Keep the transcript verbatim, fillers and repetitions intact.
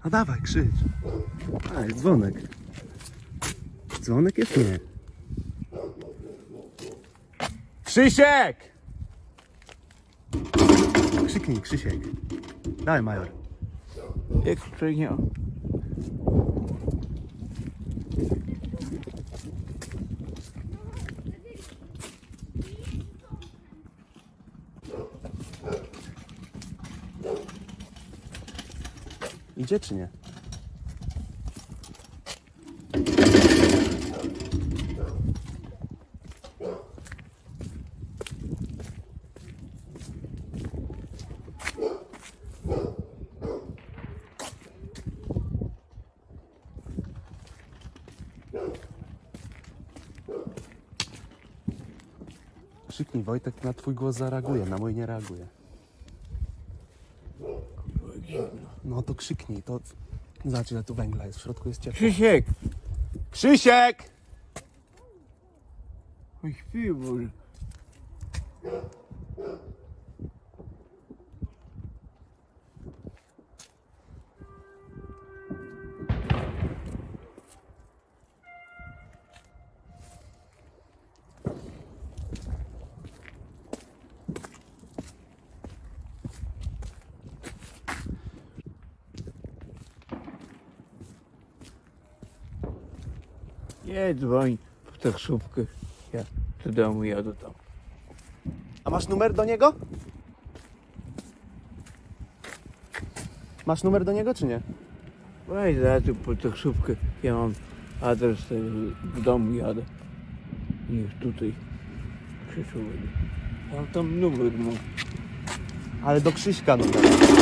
No dawaj, krzycz. A, jest dzwonek. Dzwonek jest nie. Krzysiek! Krzyknij, Krzysiek. Dawaj, major. Jak krzyknie. Idzie czy nie? Krzyknij, Wojtek na twój głos zareaguje, na mój nie reaguje. No to krzyknij, to... Zobacz, ile tu węgla jest, w środku jest ciepło. Krzysiek! Krzysiek! Oj, śpi, Boże. Nie dzwoń w taksówkę. Ja do domu jadę tam. A masz numer do niego? Masz numer do niego, czy nie? Weź za tu po taksówkę. Ja mam adres, w domu jadę. Niech tutaj Krzysiu będzie. Ja tam numer mam. Ale do Krzyśka numer.